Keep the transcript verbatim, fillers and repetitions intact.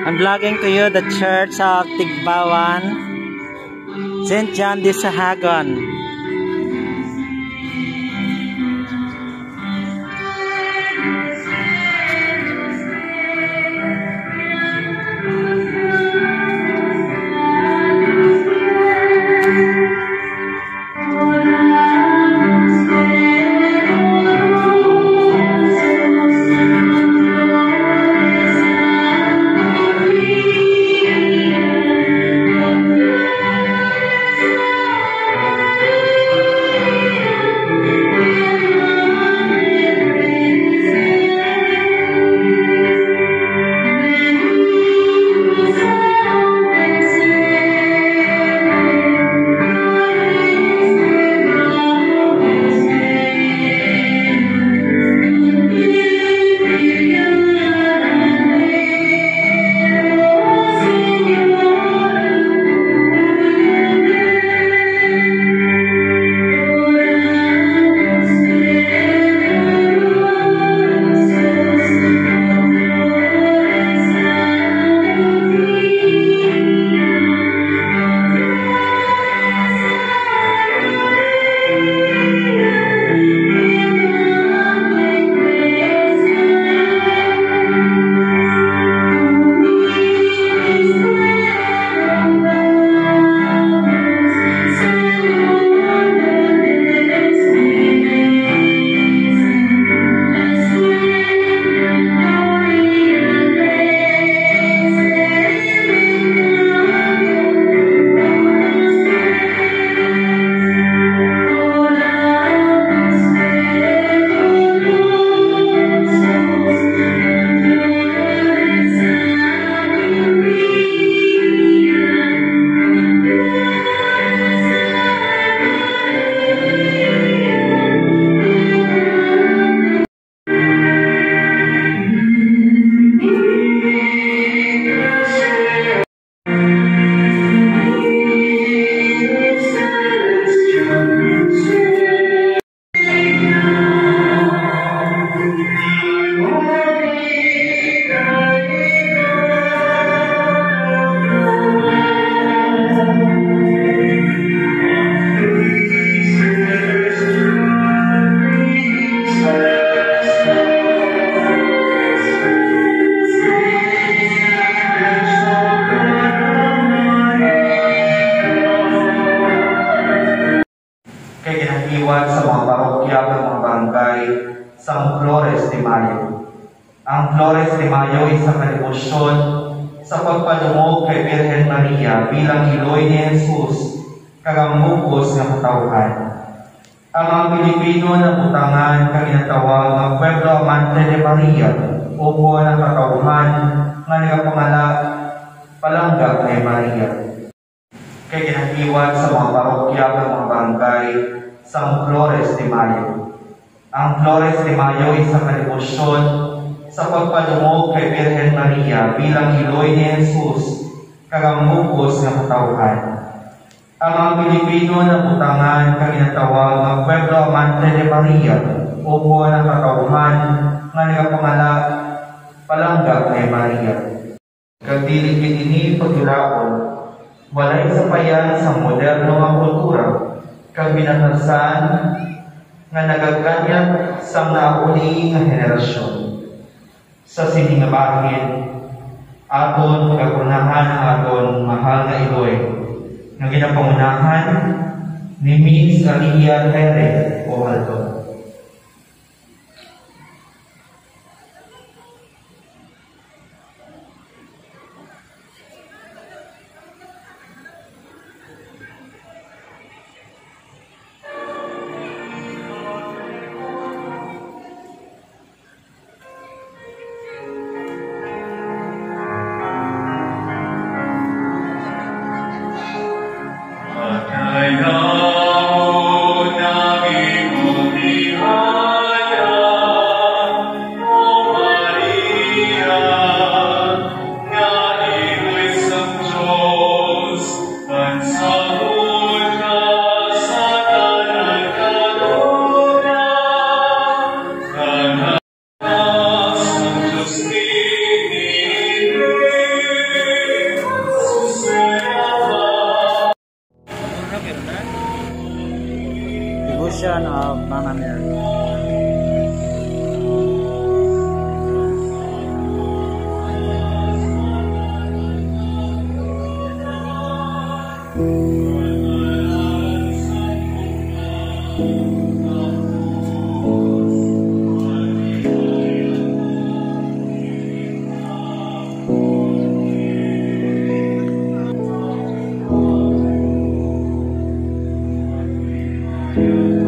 I'm vlogging to you the Church of Tigbawan, Saint John de Sahagun. Sa mga parokya ng mga barangay sa Flores de Mayo. Ang Flores de Mayo ay isang kalibusyon sa pagpanungog kay Birhen Maria bilang Iloy ni Jesus kagamukos ng katauhan. Ang mga Pilipino na butangan kaginatawag ng Pueblo Amante de Maria o buwan ng katauhan nga nagapangala palangga kay Maria. Kay ginahiwag sa mga parokya ng mga barangay sa Flores de Mayo. Ang Flores de Mayo ay isang kalibusyon sa pagpanungog kay Birhen Maria bilang Iloy ni Jesus kagamukos ng katauhan. Ang mga Pilipino na butangan kaginatawag ng Pueblo Amante de Maria o buwan ng katauhan nga nagapangala palangga kay Maria. Kagdiligid ini pagdulaon, walay sapayan sa moderno nga kultura kang binatasan nga nagaganyag sa nauli nga henerasyon. Sa siningabahin, aton pagagunahan ang aton mahal na Iloy nga ginapangunahan ni Miss Alia Tere o Aldo. Ayaw namin devotion of Mama Mary. Thank you.